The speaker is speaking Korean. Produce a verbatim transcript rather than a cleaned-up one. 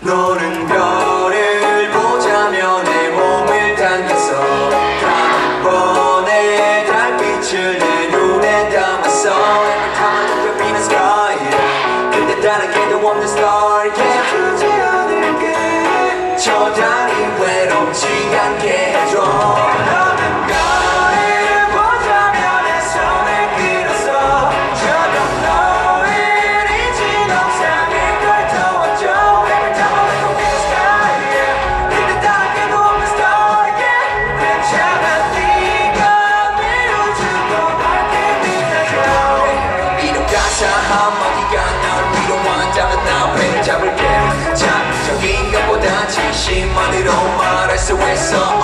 너는 별을 보자며 내 몸을 당겼어. 단번에 달빛을 내 눈에 담았어. Every time I look up in the sky, yeah. 근데 다른 게도 없는 star, yeah. 주지 않을게. 저 달이 외롭지 않게 해줘. 너는 별을 보자며 내 손을 끌었어. 저녁 노을 잊은 옥상에 걸 태웠죠. Every time I look up in the sky, yeah. 근데 다른 게도 없는 star, yeah. 괜찮아 네가 내 우주도 밝게 빛나줘. 이런 가사 한마디가 날 위로한다면 나 왜 잡을게. 자극적인 것보다 진심만으로 말할 수 있어.